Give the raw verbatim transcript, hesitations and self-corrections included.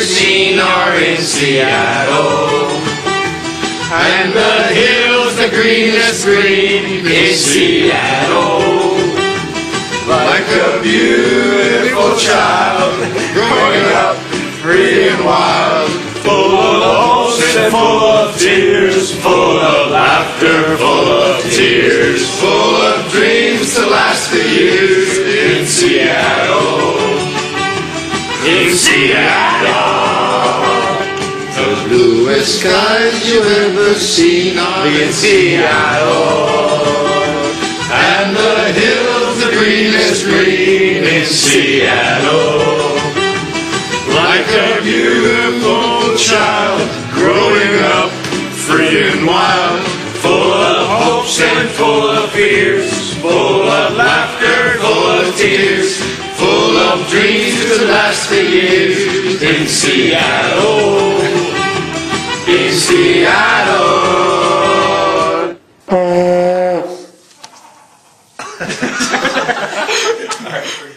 seen are in Seattle. And the hills, the greenest green in Seattle. Like a beautiful child growing up free and wild, full of hopes and full of tears, full of laughter, full of tears, full of dreams to last the years in Seattle. In Seattle. The bluest skies you've ever seen are in Seattle. And the hills, the greenest green in Seattle. Like a beautiful child growing up free and wild, full of hopes and full of fears, full of laughter, full of tears, full of dreams to last the years in Seattle. In Seattle.